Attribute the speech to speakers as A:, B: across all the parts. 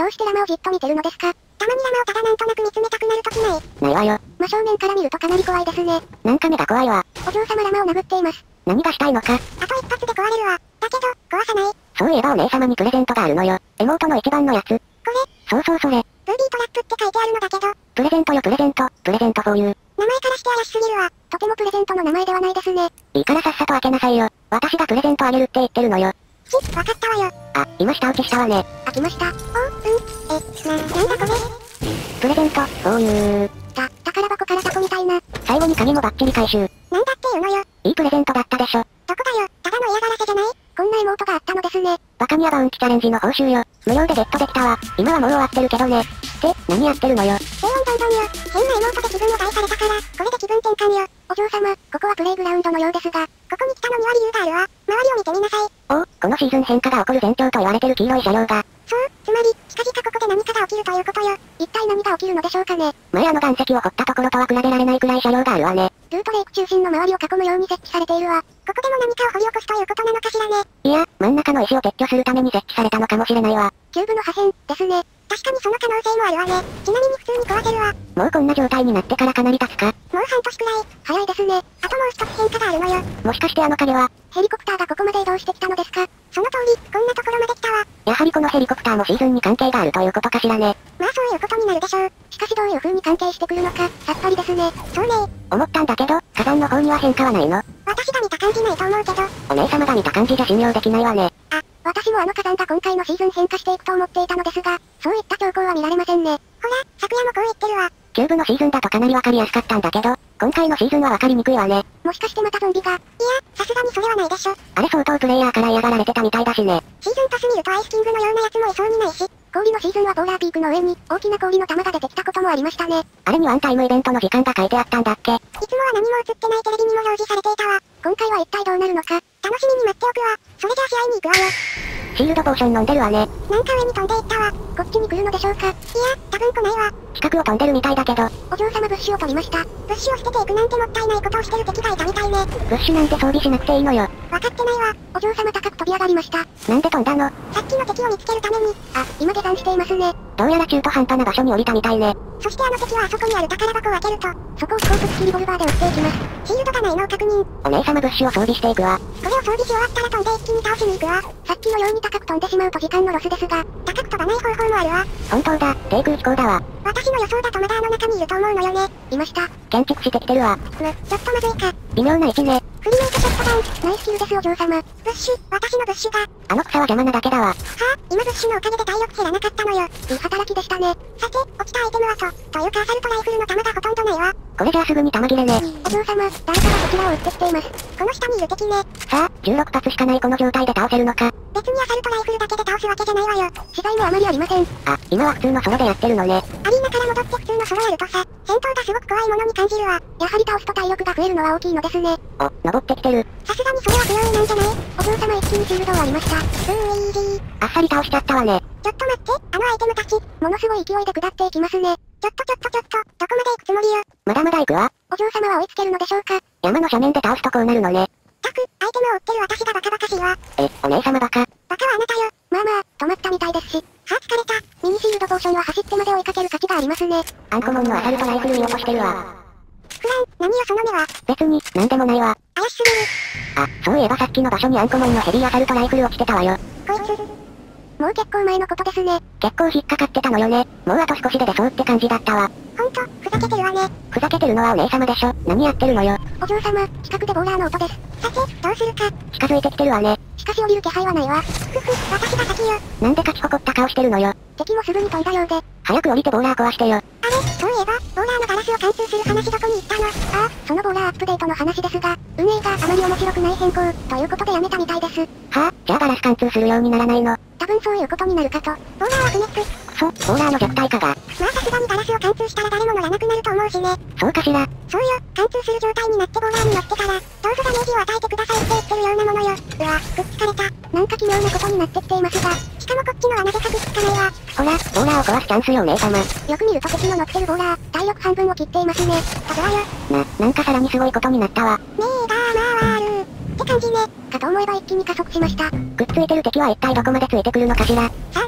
A: どうしてラマをじっと見てるのですか？
B: たまにラマをただなんとなく見つめたくなるときない？
C: ないわよ。
A: 真正面から見るとかなり怖いですね。
C: なんか目が怖いわ。
A: お嬢様ラマを殴っています。
C: 何がしたいのか。
B: あと一発で壊れるわ。だけど、壊さない。
C: そういえばお姉様にプレゼントがあるのよ。妹の一番のやつ。
B: これ？
C: そうそうそれ。
B: ブービートラップって書いてあるのだけど。
C: プレゼントよプレゼント。プレゼントフォーユー。
B: 名前からして怪しすぎるわ。
A: とてもプレゼントの名前ではないですね。
C: いいからさっさと開けなさいよ。私がプレゼントあげるって言ってるのよ。
B: わかったわよ。
C: あ、今舌打ちしたわね。
A: 開きました。
B: なんだこれ？
C: プレゼント、フォーユー。
A: 宝箱からタコみたいな。
C: 最後に鍵もバッチリ回収。
B: なんだっていうのよ。
C: いいプレゼントだったでしょ。
B: どこだよ、ただの嫌がらせじゃない？
A: こんな妹があったのですね。
C: バカニアバウンチャレンジの報酬よ。無料でゲットできたわ。今はもう終わってるけどね。って、何やってるのよ。
B: 低音どんどんよ。変な妹で気分を害されたから、これで気分転換よ。
A: お嬢様、ここはプレイグラウンドのようですが。
B: ここに来たのには理由があるわ。周りを見てみなさい。
C: お、このシーズン変化が起こる前兆と言われてる黄色い車両が。
B: そう、つまり、近々ここで何かが起きるということよ。
A: 一体何が起きるのでしょうかね。
C: 前岩石を掘ったところとは比べられないくらい車両があるわね。
A: ルートレイク中心の周りを囲むように設置されているわ。
B: ここでも何かを掘り起こすということなのかしらね。
C: いや、真ん中の石を撤去するために設置されたのかもしれないわ。
A: キューブの破片、ですね。
B: 確かにその可能性もあるわね。ちなみに普通に壊せるわ。
C: もうこんな状態になってからかなり経つか。
B: もう半年くらい。
A: 早いですね。
B: あともう一つ変化があるのよ。
C: もしかしてあの影は、
A: ヘリコプターがここまで移動してきたのですか？
B: その通り、こんなところまで来たわ。
C: やはりこのヘリコプターもシーズンに関係があるということかしらね。
B: まあそういうことになるでしょう。
A: しかしどういう風に関係してくるのか、さっぱりですね。
B: そうね。
C: 思ったんだけど、火山の方には変化はないの。
B: 私が見た感じないと思うけど。
C: お姉様が見た感じじゃ信用できないわね。
A: 私もあの火山が今回のシーズン変化していくと思っていたのですが、そういった兆候は見られませんね。
B: ほら、昨夜もこう言ってるわ。
C: キューブのシーズンだとかなりわかりやすかったんだけど、今回のシーズンはわかりにくいわね。
A: もしかしてまたゾンビが。
B: いや、さすがにそれはないでしょ。
C: あれ相当プレイヤーから嫌がられてたみたいだしね。
B: シーズンパス見るとアイスキングのようなやつもいそうにないし。
A: 氷のシーズンはポーラーピークの上に大きな氷の玉が出てきたこともありましたね。
C: あれにワンタイムイベントの時間が書いてあったんだっけ？
B: いつもは何も映ってないテレビにも表示されていたわ。
A: 今回は一体どうなるのか。
B: 楽しみに待っておくわ。それじゃあ試合に行くわよ。
C: シールドポーション飲んでるわね。
B: なんか上に飛んでいったわ。
A: こっちに来るのでしょうか。
B: いや、多分来ないわ。
C: 近くを飛んでるみたいだけど。
A: お嬢様物資を取りました。
B: 物資を捨てていくなんてもったいないことをしてる敵がいたみたいね。
C: 物資なんて装備しなくていいのよ。
B: わかってないわ。
A: お嬢様高く飛び上がりました。
C: なんで飛んだの？
B: さっきの敵を見つけるために。
A: 今下山していますね。
C: どうやら中途半端な場所に降りたみたいね。
B: そしてあの敵はあそこにある宝箱を開けると、
A: そこを飛行式リボルバーで撃っていきます。
B: シールドがないのを確認。
C: お姉様物資を装備していくわ。
B: これを装備し終わったら飛んで一気に倒しに行くわ。
A: さっきのように高く飛んでしまうと時間のロスですが、
B: 高く飛ばない方法もあるわ。
C: 本当だ、低空飛行だわ。
B: 私の予想だとまだあの中にいると思うのよね。
A: いました。
C: 建築してきてるわ。
B: ちょっとまずいか。
C: 微妙な位置ね。
B: フリメイトショットダウン。
A: ナイスキルですお嬢様。
B: 物資、私の物資が。
C: あの草は邪魔なだけだわ。
B: 今物資のおかげで体力減らなかったのよ。
A: いい働きでしたね。
B: さて、落ちたアイテムはというかアサルトライフルの弾がほとんどないわ。
C: これじゃあすぐに弾切れね。
A: お嬢様、誰かがこちらを撃ってきています。
B: この下にいる敵ね。
C: さあ、16発しかないこの状態で倒せるのか。
B: 別にアサルトライフルだけで倒すわけじゃないわよ。
A: 資材もあまりありません。
C: 今は普通のソロでやってるのね。
B: アリーナから戻って普通のソロやるとさ、戦闘がすごく怖いものに感じるわ。
A: やはり倒すと体力が増えるのは大きいのですね。
C: 登ってきてる。
B: さすがにそれは不用意なんじゃない？
A: お嬢様一気にシールドを割りました。
B: イージー。
C: あっさり倒しちゃったわね。
B: ちょっと待って、あのアイテムたち。
A: ものすごい勢いで下っていきますね。
B: ちょっと、どこまで行くつもりよ。
C: まだまだ行くわ。
A: お嬢様は追いつけるのでしょうか。
C: 山の斜面で倒すとこうなるのね。
B: アイテムを追ってる私がバカバカしいわ。
C: お姉様バカ。
B: バカはあなたよ。
A: まあまあ、止まったみたいですし。
B: 疲れた。
A: ミニシールドポーションは走ってまで追いかける価値がありますね。
C: アンコモンのアサルトライフル見落としてるわ。
B: フラン、何よその目は。
C: 別に、なんでもないわ。
B: 怪しすぎる。
C: そういえばさっきの場所にアンコモンのヘビーアサルトライフル落ちてたわよ。
B: こいつ。
A: もう結構前のことですね。
C: 結構引っかかってたのよね。もうあと少しで出そうって感じだったわ。
B: ほんと、ふざけてるわね。
C: ふざけてるのはお姉様でしょ。何やってるのよ。
A: お嬢様、近くでボーラーの音です。
B: さて、どうするか。
C: 近づいてきてるわね。
A: しかし降りる気配はないわ。
B: 私が先よ。
C: なんで勝ち誇った顔してるのよ。
A: 敵もすぐに飛んだようで。
C: 早く降りてボーラー壊してよ。
B: そういえば、ボーラーのガラスを貫通する話どこに行ったの？
A: そのボーラーアップデートの話ですが、運営があまり面白くない変更、ということでやめたみたいです。
C: じゃあガラス貫通するようにならないの？
A: 多分そういうことになるかと。
B: ボーラーは不熱。
C: ボーラーの弱体化が。
B: まあさすがにガラスを貫通したら誰も乗らなくなると思うしね。
C: そうかしら。
B: そうよ、貫通する状態になってボーラーに乗ってから、どうぞダメージを与えてくださいって言ってるようなものよ。くっつかれた。
A: なんか奇妙なことになってきていますが、
B: しかもこっちのはなぜかくっつかないわ。
C: ほら、ボーラーを壊すチャンスよお姉様。
A: よく見ると敵の乗ってるボーラー、体力半分を切っていますね。
B: 飛ぶわよ。
C: なんかさらにすごいことになったわ。
B: 目が回る。って感じね。
A: かと思えば一気に加速しました。
C: くっついてる敵は一体どこまでついてくるのかしら。
B: さあね、後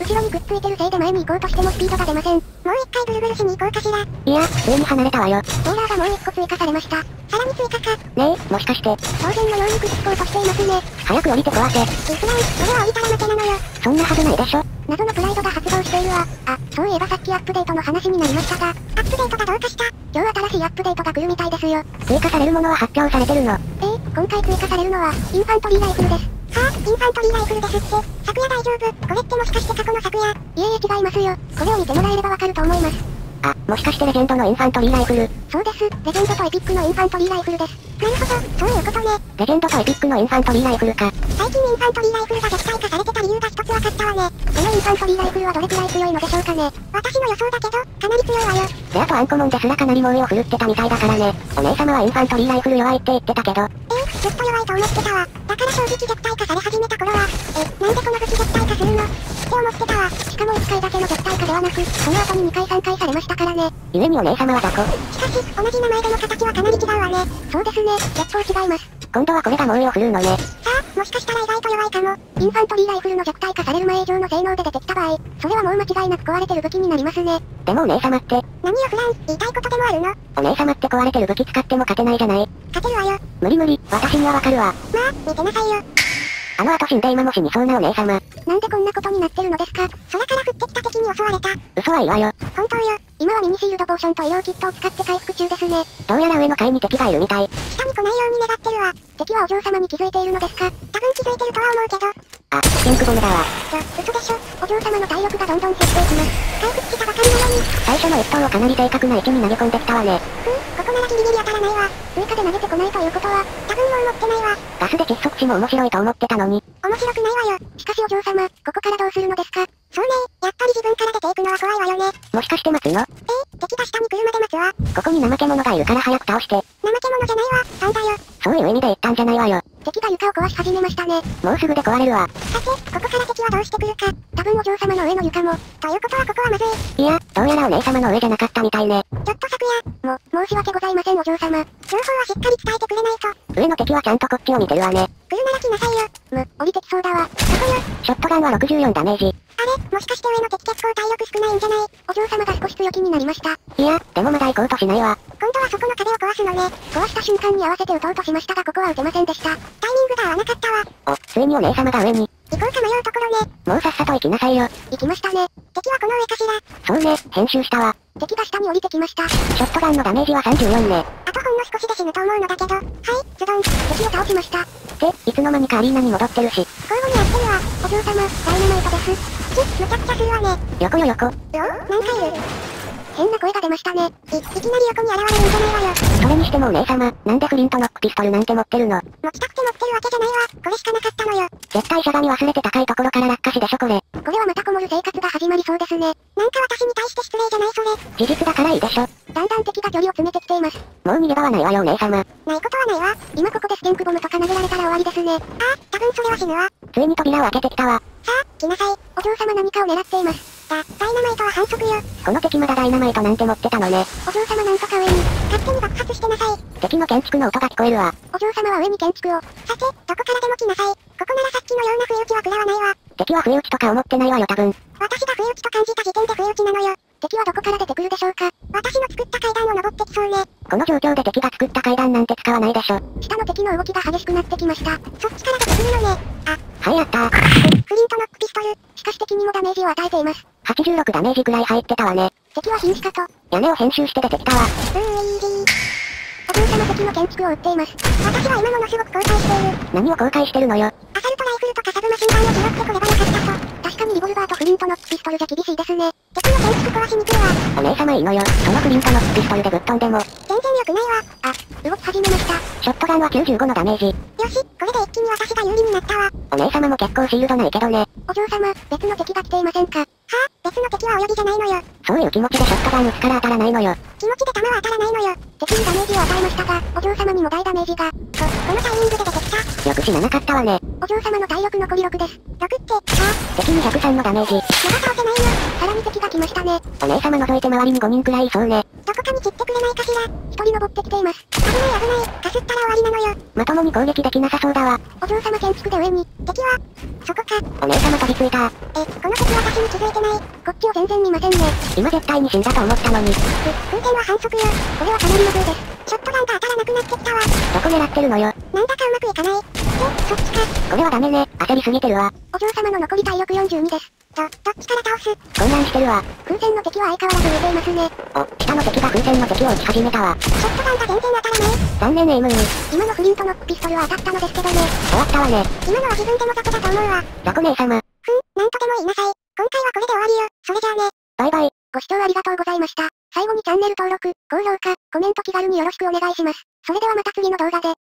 A: 後ろにくっついてるせいで前に行こうとしてもスピードが出ません。
B: もう一回ブルブルしに行こうかしら。
C: いや、上に離れたわよ。
A: ローラーがもう1個追加されました。
B: さらに追加か。
C: ねえ、もしかして。
A: 当然のようにくっつこうとしていますね。
C: 早く降りて壊せ。
B: イスラン、俺は降りたら負けなのよ。
C: そんなはずないでしょ。
A: 謎のプライドが発動しているわ。あ、そういえばさっきアップデートの話になりましたが、
B: アップデートがどうかした？
A: 今日新しいアップデートが来るみたいですよ。
C: 追加されるものは発表されてるの。
A: 今回追加されるのは、インファントリーライフルです。
B: はぁ、インファントリーライフルですって。昨夜大丈夫？これってもしかして過去の昨夜？
A: いえいえ違いますよ。これを見てもらえればわかると思います。
C: あ、もしかしてレジェンドのインファントリーライフル。
A: そうです。レジェンドとエピックのインファントリーライフルです。
B: なるほど、そういうことね。
C: レジェンドとエピックのインファントリーライフルか。
B: 最近インファントリーライフルが弱体化されてた理由が一つ分かったわね。
A: このインファントリーライフルはどれくらい強いのでしょうかね。
B: 私の予想だけど、かなり強いわよ。
C: レアとアンコモンですらかなり猛威を振るってたみたいだからね。お姉様はインファントリーライフル弱いって言ってたけど。
B: ずっと弱いと思ってたわ。だから正直弱体化され始めた頃は、なんでこの武器弱体化するのって思ってたわ。
A: しかも1回だけの弱体化ではなく、その後に2回3回されましたからね。
C: 故にお姉様は雑魚。
B: しかし、同じ名前での形はかなり違うわね。
A: そうですね、結構違います。
C: 今度はこれが猛威を振るうのね。
B: さあ、もしかしたら意外と弱いかも。
A: インファントリーライフルの弱体化される前以上の性能で出てきた場合、それはもう間違いなく壊れてる武器になりますね。
C: でもお姉様って、
B: 何よフラン、言いたいことでもあるの？
C: お姉様って壊れてる武器使っても勝てないじゃない。
B: 勝てるわよ。
C: 無理無理、私にはわかるわ。
B: まあ、見てなさいよ。
C: あの後死んで今も死にそうなお姉様。
A: なんでこんなことになってるのですか？
B: 空から降ってきた敵に襲われた。
C: 嘘はいいわよ。
B: 本当よ。
A: 今はミニシールドポーションと医療キットを使って回復中ですね。
C: どうやら上の階に敵がいるみたい。
B: 下に来ないように願ってるわ。
A: 敵はお嬢様に気づいているのですか？
B: 多分気づいてるとは思うけど。
C: あ、ピンクボムだわ。
B: 嘘でしょ。
A: お嬢様の体力がどんどん減っていきます。
B: 回復したばかりなのに。
C: 最初の一投をかなり正確な位置に投げ込んできたわね。
B: ここならギリギリ当たらないわ。
A: 追加で投げてこないということは、
B: 多分もう持ってないわ。
C: ガスで窒息死も面白いと思ってたのに。
B: 面白くないわよ。
A: しかしお嬢様、ここからどうするのですか？
B: そうね、やっぱり自分から出ていくのは怖いわよね。
C: もしかして待つの？
B: 敵が下に来るまで待つわ。
C: ここに怠け者がいるから早く倒して。
B: 怠け者じゃないわ、ファンだよ。
C: そういう意味で言ったんじゃないわよ。
A: 敵が床を壊し始めましたね。
C: もうすぐで壊れるわ。
B: さて、ここから敵はどうしてくるか。
A: 多分お嬢様の上の床も。
B: ということはここはまずい。
C: いや、どうやらお姉様の上じゃなかったみたいね。
B: ちょっと昨夜。
A: 申し訳ございませんお嬢様。
B: 情報はしっかり伝えてくれないと。
C: 上の敵はちゃんとこっちを見てるわね。
B: 来るなら来なさいよ。
A: 降りてきそうだわ。
B: そこよ。
C: ショットガンは64ダメージ。
B: あれ、もしかして上の敵結構体力少ないんじゃない？
A: お嬢様が少し強気になりました。
C: いや、でもまだ行こうとしないわ。
B: 今度はそこの壁を壊すのね。
A: 壊した瞬間に合わせて撃とうとしましたがここは撃てませんでした。
B: タイミングが合わなかったわ。
C: ついにお姉様が上に。
B: 行こうか迷うところね。
C: もうさっさと行きなさいよ。
A: 行きましたね。
B: 敵はこの上かしら。
C: そうね、編集したわ。
A: 敵が下に降りてきました。
C: ショットガンのダメージは34ね。
B: あとほんの少しで死ぬと思うのだけど。はい、ズドン。
A: 敵を倒しました。
C: いつの間にかアリーナに戻ってるし。
B: 交互にやってるわ。
A: お嬢様、ダイナマイトです。
B: むちゃくちゃするわね。
C: 横よ横。
B: 何回いる？
A: 変な声が出ましたね。
B: いきなり横に現れるんじゃないわよ。
C: それにしてもお姉様、なんでフリントノックピストルなんて持ってるの？
B: 持ちたくて持ってるわけじゃないわ。これしかなかったのよ。
C: 絶対しゃがみ忘れて高いところから落下死でしょこれ。
A: これはまたこもる生活が始まりそうですね。
B: なんか私に対して失礼じゃないそれ。
C: 事実だからいいでしょ。
A: だんだん敵が距離を詰めてきています。
C: もう逃げ場はないわよお姉様。
B: ないことはないわ。
A: 今ここでステンクボムとか投げられたら終わりですね。
B: 多分それは死ぬわ。
C: ついに扉を開けてきたわ。
B: さあ、来なさい。
A: お嬢様何かを狙っています。
B: ダイナマイトは反則よ。
C: この敵まだダイナマイトなんて持ってたのね。
A: お嬢様なんとか上に。
B: 勝手に爆発してなさい。
C: 敵の建築の音が聞こえるわ。
A: お嬢様は上に建築を。
B: さて、どこからでも来なさい。ここならさっきのような不意打ちは食らわないわ。
C: 敵は不意打ちとか思ってないわよ多分。
B: 私が不意打ちと感じた時点で不意打ちなのよ。
A: 敵はどこから出てくるでしょうか。
B: 私の作った階段を登ってきそうね。
C: この状況で敵が作った階段なんて使わないでしょ。
A: 下の敵の動きが激しくなってきました。
B: そっちから出てくるのね。
C: はいやったー。
B: フリントノックピストル。
A: しかし敵にもダメージを与えています。
C: 86ダメージくらい入ってたわね。
A: 敵は瀕死かと。
C: 屋根を編集して出てきたわ。
A: お嬢様敵の建築を撃っています。
B: 私は今ものすごく後悔している。
C: 何を後悔してるのよ。
B: アサルトライフルとかサブマシンガンを拾ってこればよかったと。
A: 確かにリボルバーとフリントノックピストルじゃ厳しいですね。
B: 敵の建築壊しにくいわ。
C: お姉様いいのよ。そのフリントノックピストルでぶっ飛んでも。
B: 全然良くないわ。
A: 動き始めました。
C: ショットガンは95のダメージ。
B: よし、これで一気に私が有利になったわ。
C: お姉様も結構シールドないけどね。
A: お嬢様、別の敵が来ていませんか？
B: 別の敵は泳ぎじゃないのよ。
C: そういう気持ちでショットガン撃つから当たらないのよ。
B: 気持ちで弾は当たらないのよ。
A: 敵にダメージを与えましたが、お嬢様にも大ダメージが。
B: このタイミングで出てきた。
C: よく死ななかったわね。
A: お嬢様の体力残り6です。
B: 6って、
C: 敵に103のダメージ。
B: まだ倒せないの。
A: さらに敵が来ましたね。
C: お姉様覗いて周りに5人くらいいそうね。
B: どこかにきっってくれないかしら。
A: 一人登ってきています。
B: 危ない危ない。かすったら終わりなのよ。
C: まともに攻撃できなさそうだわ。
A: お嬢様建築で上に。
B: 敵は、そこか。
C: お姉様飛びついた。
B: この敵私に気づいてない。
A: こっちを全然見ませんね。
C: 今絶対に死んだと思ったのに。
B: 風船は反則よ。
A: これはかなりの風です。
B: ショットガンが当たらなくなってきたわ。
C: どこ狙ってるのよ。
B: なんだかうまくいかない。そっちか。
C: これはダメね。焦りすぎてるわ。
A: お嬢様の残り体力42です。
B: どっちから倒す？
C: 混乱してるわ。
A: 風船の敵は相変わらず見ていますね。
C: お、下の敵が風船の敵を撃ち始めたわ。
B: ショットガンが全然当たらない。
C: 残念エイムに。
A: 今のフリントノックピストルは当たったのですけどね。
C: 終わったわね。
B: 今のは自分でも雑魚だと思うわ。
C: 雑魚姉様。
B: なんとでも言いなさい。今回はこれで終わりよ。それじゃあね。
C: バイバイ。
A: ご視聴ありがとうございました。最後にチャンネル登録、高評価、コメント気軽によろしくお願いします。それではまた次の動画で。